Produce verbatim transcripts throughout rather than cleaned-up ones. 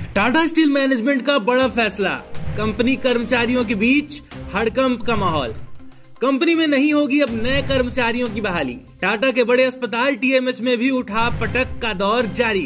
Tata steel management का बड़ा फैसला, कंपनी कर्मचारियों के बीच हड़कंप का माहौल। कंपनी में नहीं होगी अब नए कर्मचारियों की बहाली। टाटा के बड़े अस्पताल टीएमएच में भी उठा पटक का दौर जारी।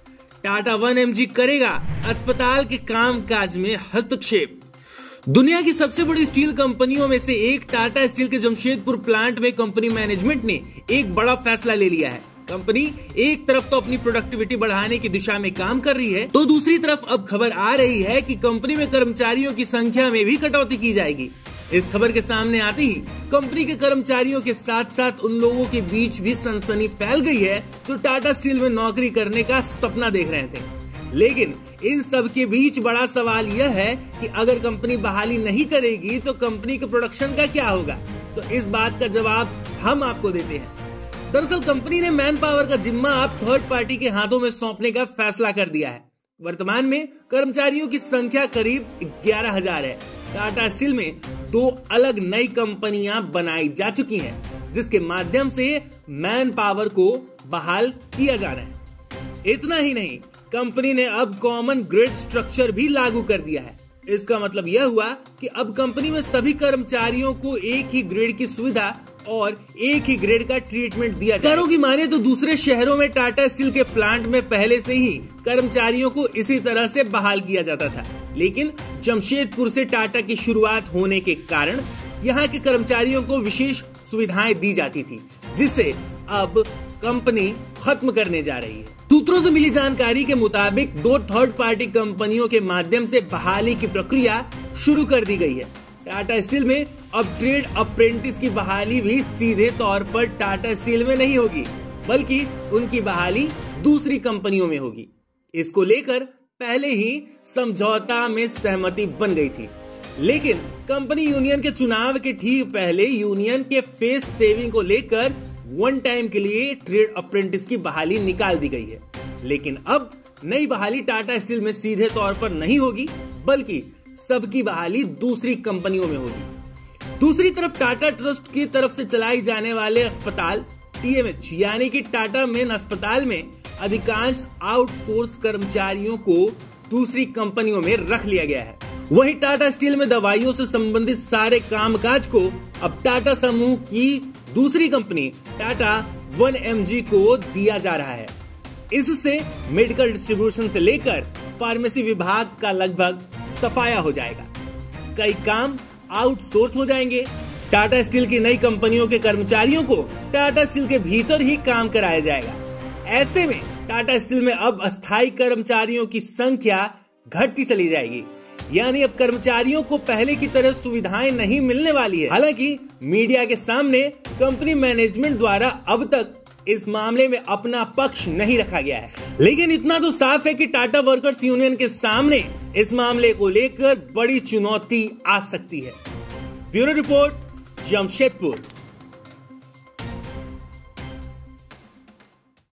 टाटा वन एमजी करेगा अस्पताल के कामकाज में हस्तक्षेप। दुनिया की सबसे बड़ी स्टील कंपनियों में से एक टाटा स्टील के जमशेदपुर प्लांट में कंपनी मैनेजमेंट ने एक बड़ा फैसला ले लिया है। कंपनी एक तरफ तो अपनी प्रोडक्टिविटी बढ़ाने की दिशा में काम कर रही है, तो दूसरी तरफ अब खबर आ रही है कि कंपनी में कर्मचारियों की संख्या में भी कटौती की जाएगी। इस खबर के सामने आते ही कंपनी के कर्मचारियों के साथ साथ उन लोगों के बीच भी सनसनी फैल गई है जो टाटा स्टील में नौकरी करने का सपना देख रहे थे। लेकिन इन सब के बीच बड़ा सवाल यह है कि अगर कंपनी बहाली नहीं करेगी तो कंपनी के प्रोडक्शन का क्या होगा। तो इस बात का जवाब हम आपको देते हैं। दरअसल कंपनी ने मैन पावर का जिम्मा अब थर्ड पार्टी के हाथों में सौंपने का फैसला कर दिया है। वर्तमान में कर्मचारियों की संख्या करीब ग्यारह हजार है। टाटा स्टील में दो अलग नई कंपनियां बनाई जा चुकी हैं, जिसके माध्यम से मैन पावर को बहाल किया जा रहा है। इतना ही नहीं, कंपनी ने अब कॉमन ग्रिड स्ट्रक्चर भी लागू कर दिया है। इसका मतलब यह हुआ कि अब कंपनी में सभी कर्मचारियों को एक ही ग्रेड की सुविधा और एक ही ग्रेड का ट्रीटमेंट दिया जाए। की माने तो दूसरे शहरों में टाटा स्टील के प्लांट में पहले से ही कर्मचारियों को इसी तरह से बहाल किया जाता था, लेकिन जमशेदपुर से टाटा की शुरुआत होने के कारण यहाँ के कर्मचारियों को विशेष सुविधाएं दी जाती थी, जिसे अब कंपनी खत्म करने जा रही है। सूत्रों से मिली जानकारी के मुताबिक दो थर्ड पार्टी कंपनियों के माध्यम से बहाली की प्रक्रिया शुरू कर दी गई है। टाटा स्टील में अब ट्रेड अप्रेंटिस की बहाली भी सीधे तौर पर टाटा स्टील में नहीं होगी, बल्कि उनकी बहाली दूसरी कंपनियों में होगी। इसको लेकर पहले ही समझौता में सहमति बन गई थी, लेकिन कंपनी यूनियन के चुनाव के ठीक पहले यूनियन के फेस सेविंग को लेकर वन टाइम के लिए ट्रेड अप्रेंटिस की बहाली निकाल दी गई है। लेकिन अब नई बहाली टाटा स्टील में सीधे तौर पर नहीं होगी, बल्कि सबकी बहाली दूसरी कंपनियों में होगी। दूसरी तरफ टाटा ट्रस्ट की तरफ से चलाई जाने वाले अस्पताल टीएमएच यानी कि टाटा मेन अस्पताल में अधिकांश आउटसोर्स कर्मचारियों को दूसरी कंपनियों में रख लिया गया है। वहीं टाटा स्टील में दवाइयों से संबंधित सारे कामकाज को अब टाटा समूह की दूसरी कंपनी टाटा वन एमजी को दिया जा रहा है। इससे मेडिकल डिस्ट्रीब्यूशन से लेकर फार्मेसी विभाग का लगभग सफाया हो जाएगा। कई काम आउटसोर्स हो जाएंगे। टाटा स्टील की नई कंपनियों के कर्मचारियों को टाटा स्टील के भीतर ही काम कराया जाएगा। ऐसे में टाटा स्टील में अब अस्थायी कर्मचारियों की संख्या घटती चली जाएगी, यानी अब कर्मचारियों को पहले की तरह सुविधाएं नहीं मिलने वाली है। हालांकि मीडिया के सामने कंपनी मैनेजमेंट द्वारा अब तक इस मामले में अपना पक्ष नहीं रखा गया है, लेकिन इतना तो साफ है कि टाटा वर्कर्स यूनियन के सामने इस मामले को लेकर बड़ी चुनौती आ सकती है। Bureau report, Jamshedpur.